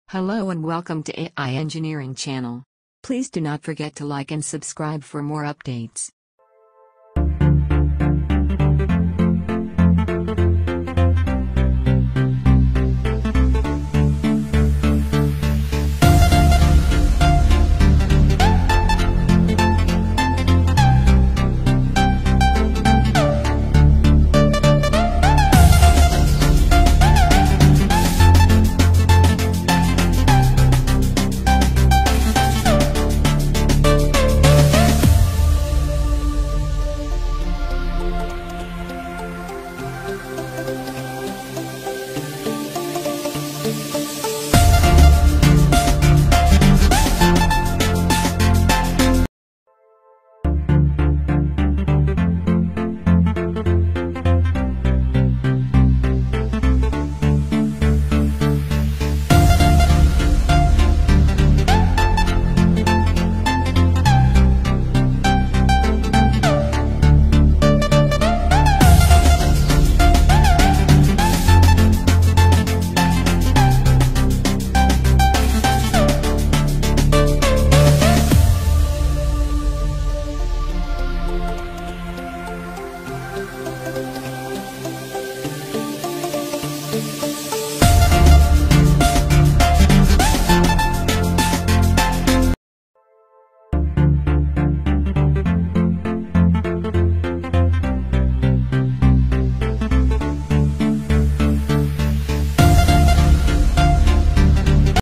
Hello and welcome to AI Engineering channel. Please do not forget to like and subscribe for more updates.